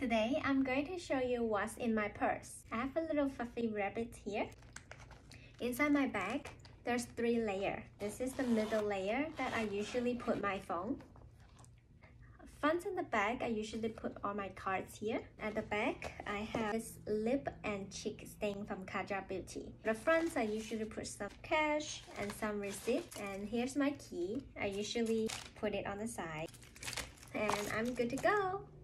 Today, I'm going to show you what's in my purse. I have a little fluffy rabbit here. Inside my bag, there's 3 layers. This is the middle layer that I usually put my phone. Front and the back, I usually put all my cards here. At the back, I have this lip and cheek stain from Kaja Beauty. The front, I usually put some cash and some receipts. And here's my key. I usually put it on the side. And I'm good to go.